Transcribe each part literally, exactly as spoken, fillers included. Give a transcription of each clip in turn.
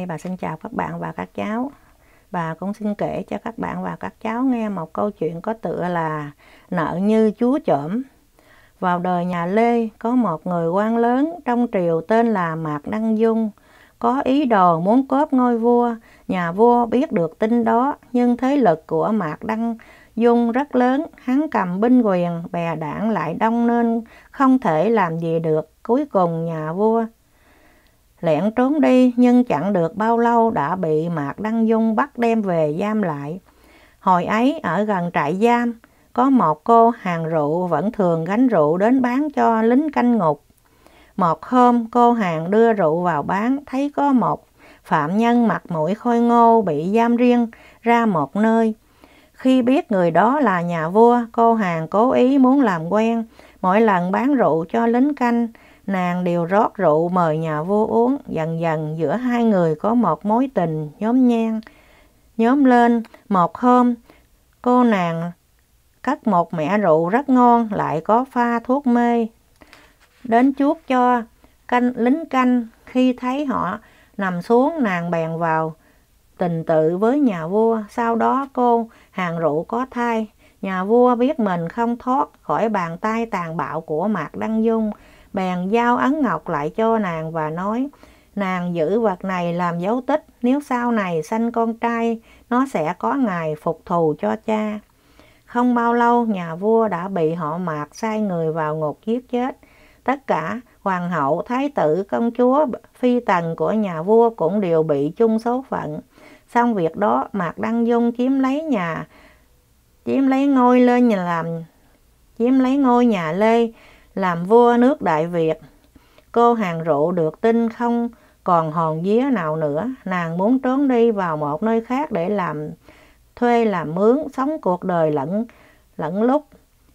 nay bà xin chào các bạn và các cháu. Bà cũng xin kể cho các bạn và các cháu nghe một câu chuyện có tựa là Nợ như chúa trộm. Vào đời nhà Lê có một người quan lớn trong triều tên là Mạc Đăng Dung, có ý đồ muốn cướp ngôi vua. Nhà vua biết được tin đó, nhưng thế lực của Mạc Đăng Dung rất lớn, hắn cầm binh quyền, bè đảng lại đông nên không thể làm gì được. Cuối cùng nhà vua lẻn trốn đi, nhưng chẳng được bao lâu đã bị Mạc Đăng Dung bắt đem về giam lại. Hồi ấy ở gần trại giam có một cô hàng rượu vẫn thường gánh rượu đến bán cho lính canh ngục. Một hôm cô hàng đưa rượu vào bán, thấy có một phạm nhân mặt mũi khôi ngô bị giam riêng ra một nơi. Khi biết người đó là nhà vua, cô hàng cố ý muốn làm quen. Mỗi lần bán rượu cho lính canh, nàng đều rót rượu mời nhà vua uống. Dần dần giữa hai người có một mối tình nhóm nhan nhóm lên. Một hôm cô nàng cất một mẻ rượu rất ngon, lại có pha thuốc mê đến chuốt cho canh lính canh. Khi thấy họ nằm xuống, nàng bèn vào tình tự với nhà vua. Sau đó cô hàng rượu có thai. Nhà vua biết mình không thoát khỏi bàn tay tàn bạo của Mạc Đăng Dung, bèn giao ấn ngọc lại cho nàng và nói nàng giữ vật này làm dấu tích, nếu sau này sanh con trai nó sẽ có ngày phục thù cho cha. Không bao lâu nhà vua đã bị họ Mạc sai người vào ngục giết chết. Tất cả hoàng hậu, thái tử, công chúa, phi tần của nhà vua cũng đều bị chung số phận. Xong việc đó, Mạc Đăng Dung chiếm lấy nhà chiếm lấy ngôi lên nhà làm chiếm lấy ngôi nhà Lê làm vua nước Đại Việt. Cô hàng rượu được tin không còn hồn vía nào nữa, nàng muốn trốn đi vào một nơi khác để làm thuê làm mướn, sống cuộc đời lẫn lẫn lúc.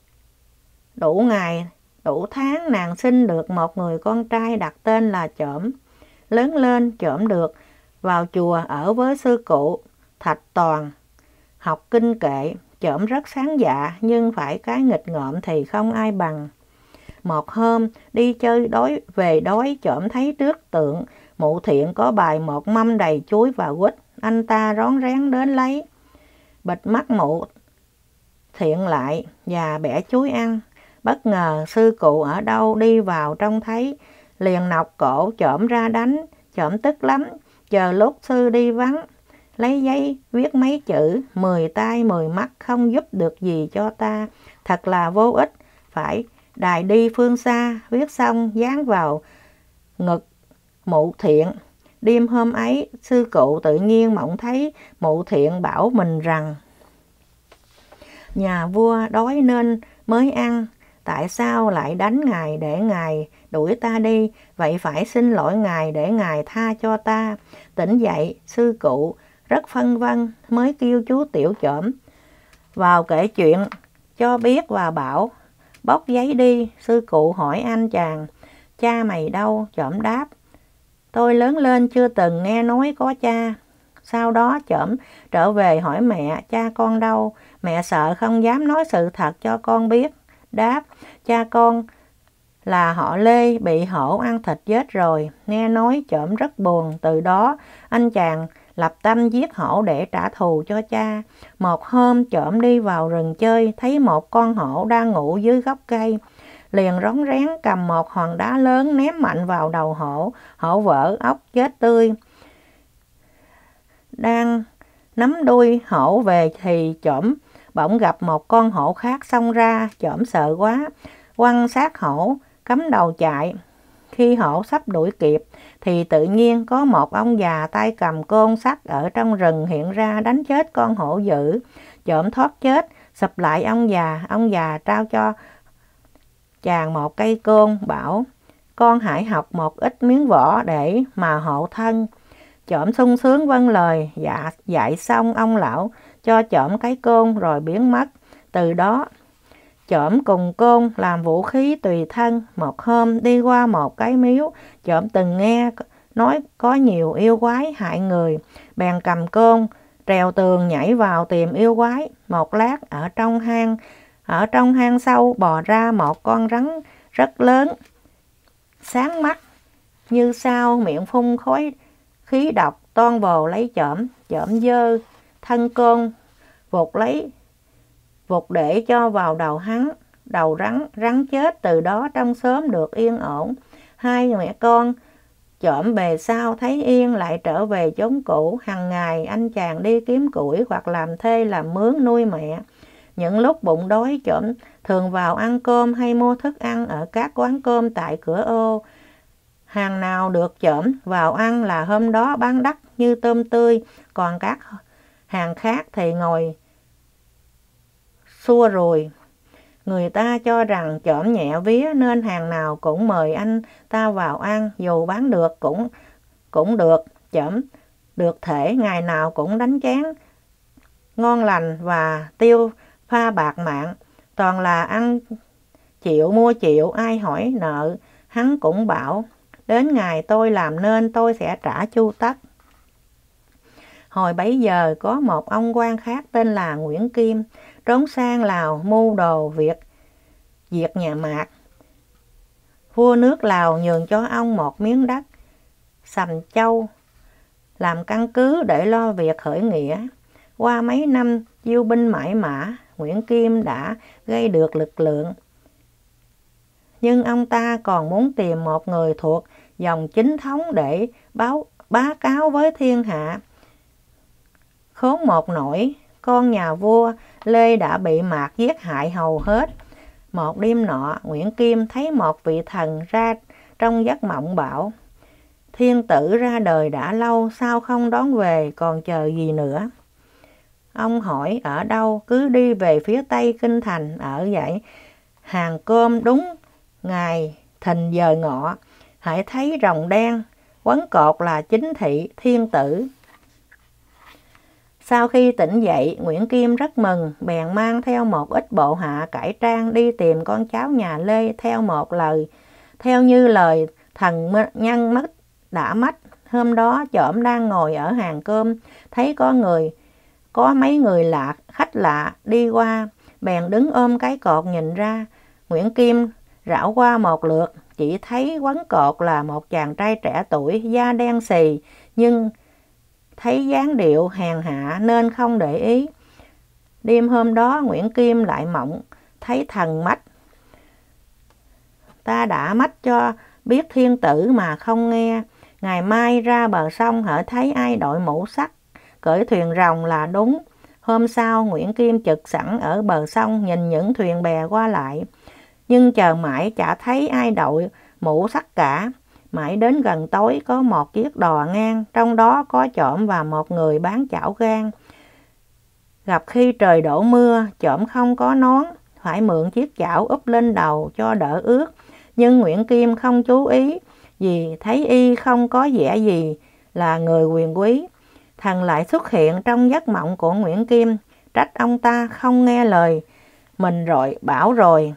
Đủ ngày đủ tháng nàng sinh được một người con trai đặt tên là Chổm. Lớn lên Chổm được vào chùa ở với sư cụ Thạch Toàn học kinh kệ. Chổm rất sáng dạ, nhưng phải cái nghịch ngợm thì không ai bằng. Một hôm đi chơi đói về đói, Chổm thấy trước tượng Mụ Thiện có bày một mâm đầy chuối và quýt. Anh ta rón rén đến lấy, bịt mắt Mụ Thiện lại và bẻ chuối ăn. Bất ngờ sư cụ ở đâu đi vào trông thấy, liền nọc cổ Chổm ra đánh. Chổm tức lắm, chờ lúc sư đi vắng, lấy giấy viết mấy chữ mười tay mười mắt không giúp được gì cho ta, thật là vô ích, phải đài đi phương xa. Viết xong dán vào ngực Mụ Thiện. Đêm hôm ấy sư cụ tự nhiên mộng thấy Mụ Thiện bảo mình rằng nhà vua đói nên mới ăn, tại sao lại đánh ngài để ngài đuổi ta đi, vậy phải xin lỗi ngài để ngài tha cho ta. Tỉnh dậy sư cụ rất phân vân, mới kêu chú Tiểu Chổm vào kể chuyện cho biết và bảo bóc giấy đi. Sư cụ hỏi anh chàng cha mày đâu? Chổm đáp tôi lớn lên chưa từng nghe nói có cha. Sau đó Chổm trở về hỏi mẹ cha con đâu. Mẹ sợ không dám nói sự thật cho con biết, đáp cha con là họ Lê bị hổ ăn thịt chết rồi. Nghe nói Chổm rất buồn, từ đó anh chàng lập tâm giết hổ để trả thù cho cha. Một hôm Chổm đi vào rừng chơi, thấy một con hổ đang ngủ dưới gốc cây, liền rón rén cầm một hòn đá lớn ném mạnh vào đầu hổ. Hổ vỡ óc chết tươi. Đang nắm đuôi hổ về thì Chổm bỗng gặp một con hổ khác xông ra. Chổm sợ quá, quăng xác hổ cắm đầu chạy. Khi hổ sắp đuổi kịp thì tự nhiên có một ông già tay cầm côn sắt ở trong rừng hiện ra đánh chết con hổ dữ. Chổm thoát chết, sụp lại ông già. Ông già trao cho chàng một cây côn, bảo con hãy học một ít miếng võ để mà hộ thân. Chổm sung sướng vâng lời. Dạ, dạy xong ông lão cho Chổm cái côn rồi biến mất. Từ đó Chổm cùng côn làm vũ khí tùy thân. Một hôm đi qua một cái miếu, Chổm từng nghe nói có nhiều yêu quái hại người, bèn cầm côn trèo tường nhảy vào tìm yêu quái. Một lát ở trong hang ở trong hang sâu bò ra một con rắn rất lớn, sáng mắt như sao, miệng phun khói khí độc toan vồ lấy chỏm. Chỏm giơ thân côn vụt lấy vụt để cho vào đầu hắn. Đầu rắn rắn chết, từ đó trong xóm được yên ổn. Hai mẹ con chỏm về sau thấy yên, lại trở về chốn cũ. Hằng ngày anh chàng đi kiếm củi hoặc làm thê làm mướn nuôi mẹ. Những lúc bụng đói, chỏm thường vào ăn cơm hay mua thức ăn ở các quán cơm tại cửa ô. Hàng nào được chỏm vào ăn là hôm đó bán đắt như tôm tươi, còn các hàng khác thì ngồi xua rùi. Người ta cho rằng chỏm nhẹ vía nên hàng nào cũng mời anh ta vào ăn, dù bán được cũng cũng được. Chỏm được thể ngày nào cũng đánh chén ngon lành và tiêu pha bạc mạng, toàn là ăn chịu mua chịu, ai hỏi nợ hắn cũng bảo đến ngày tôi làm nên tôi sẽ trả chu tất. Hồi bấy giờ có một ông quan khác tên là Nguyễn Kim, trốn sang Lào mưu đồ việc diệt nhà Mạc. Vua nước Lào nhường cho ông một miếng đất Sầm Châu làm căn cứ để lo việc khởi nghĩa. Qua mấy năm diêu binh mãi mã, Nguyễn Kim đã gây được lực lượng, nhưng ông ta còn muốn tìm một người thuộc dòng chính thống để báo bá cáo với thiên hạ. Khốn một nỗi, con nhà vua Lê đã bị Mạc giết hại hầu hết. Một đêm nọ, Nguyễn Kim thấy một vị thần ra trong giấc mộng bảo: thiên tử ra đời đã lâu, sao không đón về, còn chờ gì nữa? Ông hỏi ở đâu, cứ đi về phía tây kinh thành. Ở dãy hàng cơm đúng ngày thìn giờ ngọ, hãy thấy rồng đen quấn cột là chính thị thiên tử. Sau khi tỉnh dậy, Nguyễn Kim rất mừng, bèn mang theo một ít bộ hạ cải trang đi tìm con cháu nhà Lê theo một lời, theo như lời thần nhân mất đã mất. Hôm đó chỏm đang ngồi ở hàng cơm, thấy có người, có mấy người lạ, khách lạ đi qua, bèn đứng ôm cái cột nhìn ra. Nguyễn Kim rảo qua một lượt, chỉ thấy quấn cột là một chàng trai trẻ tuổi, da đen xì, nhưng thấy dáng điệu hèn hạ nên không để ý. Đêm hôm đó Nguyễn Kim lại mộng thấy thần mách. Ta đã mách cho biết thiên tử mà không nghe. Ngày mai ra bờ sông hễ thấy ai đội mũ sắt cởi thuyền rồng là đúng. Hôm sau Nguyễn Kim trực sẵn ở bờ sông nhìn những thuyền bè qua lại, nhưng chờ mãi chả thấy ai đội mũ sắt cả. Mãi đến gần tối có một chiếc đò ngang, trong đó có chỏm và một người bán chảo gan. Gặp khi trời đổ mưa, chỏm không có nón, phải mượn chiếc chảo úp lên đầu cho đỡ ướt. Nhưng Nguyễn Kim không chú ý, vì thấy y không có vẻ gì là người quyền quý. Thần lại xuất hiện trong giấc mộng của Nguyễn Kim, trách ông ta không nghe lời mình rồi, bảo rồi: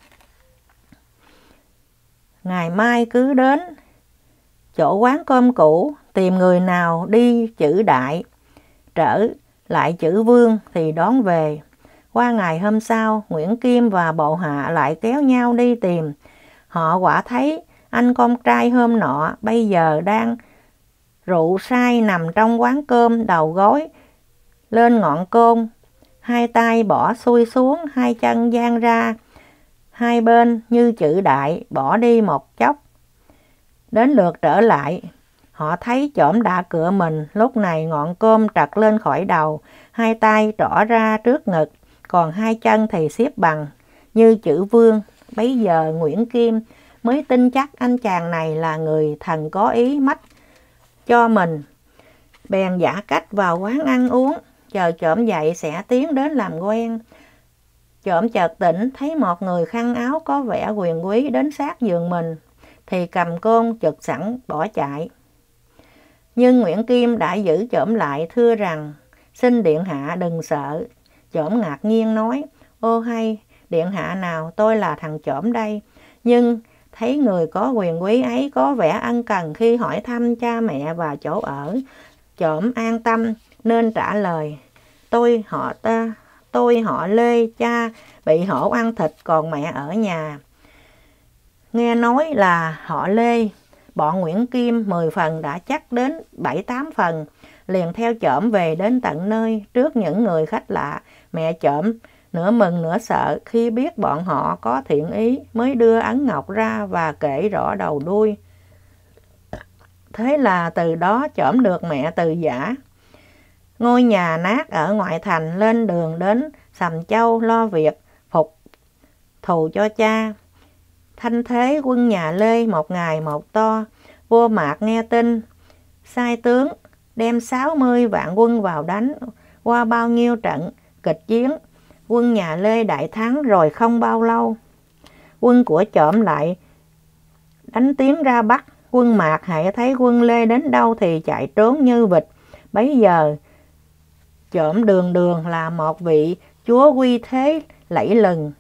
ngày mai cứ đến chỗ quán cơm cũ, tìm người nào đi chữ đại, trở lại chữ vương thì đón về. Qua ngày hôm sau, Nguyễn Kim và bộ hạ lại kéo nhau đi tìm. Họ quả thấy anh con trai hôm nọ bây giờ đang rượu say nằm trong quán cơm, đầu gối lên ngọn côn, hai tay bỏ xuôi xuống, hai chân dang ra hai bên như chữ đại, bỏ đi một chốc. Đến lượt trở lại, họ thấy chỏm đã cựa mình. Lúc này ngọn cơm trật lên khỏi đầu, hai tay trỏ ra trước ngực, còn hai chân thì xếp bằng như chữ vương. Bấy giờ Nguyễn Kim mới tin chắc anh chàng này là người thần có ý mách cho mình, bèn giả cách vào quán ăn uống, chờ chỏm dậy sẽ tiến đến làm quen. Chỏm chợt tỉnh, thấy một người khăn áo có vẻ quyền quý đến sát giường mình, thì cầm côn chực sẵn bỏ chạy. Nhưng Nguyễn Kim đã giữ chỏm lại, thưa rằng: xin điện hạ đừng sợ. Chỏm ngạc nhiên nói: ô hay, điện hạ nào, tôi là thằng chỏm đây. Nhưng thấy người có quyền quý ấy có vẻ ân cần khi hỏi thăm cha mẹ và chỗ ở. Chỏm an tâm nên trả lời: tôi họ ta, tôi họ Lê, cha bị hổ ăn thịt còn mẹ ở nhà. Nghe nói là họ Lê bọn Nguyễn Kim mười phần đã chắc đến bảy tám phần, liền theo Chởm về đến tận nơi. Trước những người khách lạ, mẹ Chởm nửa mừng nửa sợ khi biết bọn họ có thiện ý, mới đưa ấn ngọc ra và kể rõ đầu đuôi. Thế là từ đó Chởm được mẹ từ giã. Ngôi nhà nát ở ngoại thành, lên đường đến Sầm Châu lo việc phục thù cho cha. Thanh thế quân nhà Lê một ngày một to. Vua Mạc nghe tin, sai tướng đem sáu mươi vạn quân vào đánh. Qua bao nhiêu trận kịch chiến, quân nhà Lê đại thắng. Rồi không bao lâu, quân của Chởm lại đánh tiến ra Bắc. Quân Mạc hãy thấy quân Lê đến đâu thì chạy trốn như vịt. Bấy giờ Chởm đường đường là một vị chúa uy thế lẫy lừng.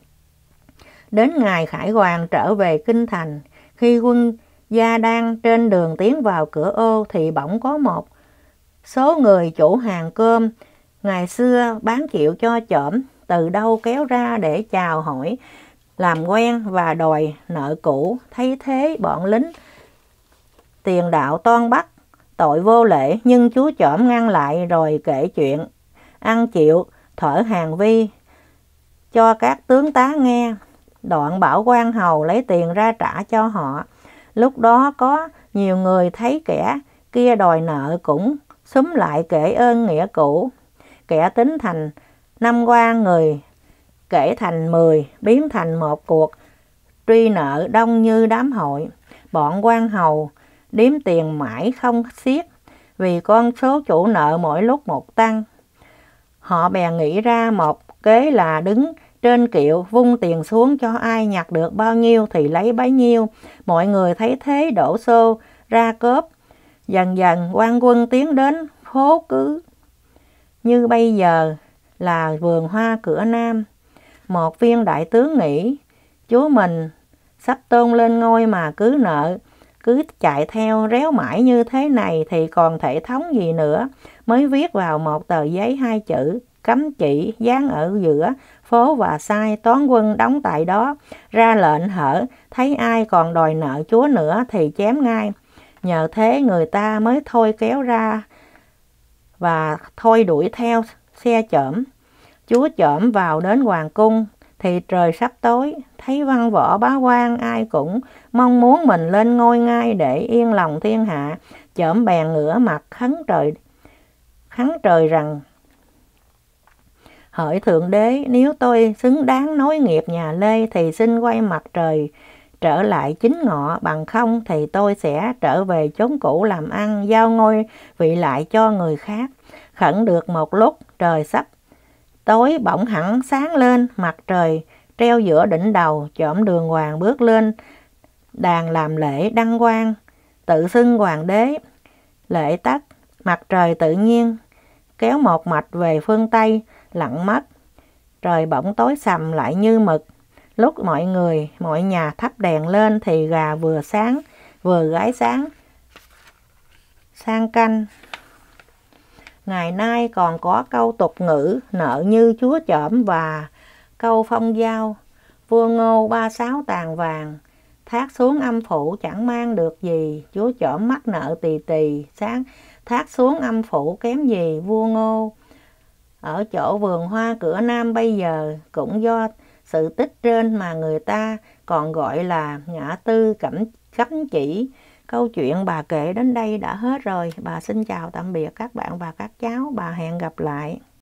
Đến ngày Khải Hoàn trở về kinh thành, khi quân gia đang trên đường tiến vào cửa ô thì bỗng có một số người chủ hàng cơm ngày xưa bán chịu cho Chởm từ đâu kéo ra để chào hỏi, làm quen và đòi nợ cũ. Thấy thế, bọn lính tiền đạo toan bắt tội vô lễ, nhưng chúa Chởm ngăn lại rồi kể chuyện ăn chịu thở hàng vi cho các tướng tá nghe. Đoạn bảo quan hầu lấy tiền ra trả cho họ. Lúc đó có nhiều người thấy kẻ kia đòi nợ cũng xúm lại kể ơn nghĩa cũ. Kẻ tính thành năm qua, người kể thành mười, biến thành một cuộc truy nợ đông như đám hội. Bọn quan hầu đếm tiền mãi không xiết, vì con số chủ nợ mỗi lúc một tăng. Họ bèn nghĩ ra một kế là đứng trên kiệu vung tiền xuống, cho ai nhặt được bao nhiêu thì lấy bấy nhiêu. Mọi người thấy thế đổ xô ra cướp. Dần dần quan quân tiến đến phố cứ như bây giờ là vườn hoa cửa Nam. Một viên đại tướng nghĩ chúa mình sắp tôn lên ngôi mà cứ nợ, cứ chạy theo réo mãi như thế này thì còn thể thống gì nữa. Mới viết vào một tờ giấy hai chữ cấm chỉ, dán ở giữa phố và sai toán quân đóng tại đó, ra lệnh hở thấy ai còn đòi nợ chúa nữa thì chém ngay. Nhờ thế người ta mới thôi kéo ra và thôi đuổi theo xe Chởm. Chúa Chởm vào đến hoàng cung thì trời sắp tối, thấy văn võ bá quan ai cũng mong muốn mình lên ngôi ngay để yên lòng thiên hạ. Chởm bèn ngửa mặt khấn trời khấn trời rằng: hỡi Thượng Đế, nếu tôi xứng đáng nối nghiệp nhà Lê thì xin quay mặt trời trở lại chính ngọ, bằng không thì tôi sẽ trở về chốn cũ làm ăn, giao ngôi vị lại cho người khác. Khẩn được một lúc, trời sắp tối bỗng hẳn sáng lên, mặt trời treo giữa đỉnh đầu. Chởm đường hoàng bước lên đàn làm lễ đăng quang, tự xưng hoàng đế. Lễ tất, mặt trời tự nhiên kéo một mạch về phương Tây, lặn mất. Trời bỗng tối sầm lại như mực. Lúc mọi người, mọi nhà thắp đèn lên thì gà vừa sáng, vừa gái sáng sang canh. Ngày nay còn có câu tục ngữ nợ như chúa Chởm và câu phong giao vua Ngô ba sáu tàn vàng, thác xuống âm phủ chẳng mang được gì. Chúa Chởm mắc nợ tì tì, sáng thác xuống âm phủ kém gì vua Ngô. Ở chỗ vườn hoa cửa Nam bây giờ cũng do sự tích trên mà người ta còn gọi là ngã tư cấm, cấm chỉ. Câu chuyện bà kể đến đây đã hết rồi. Bà xin chào tạm biệt các bạn và các cháu. Bà hẹn gặp lại.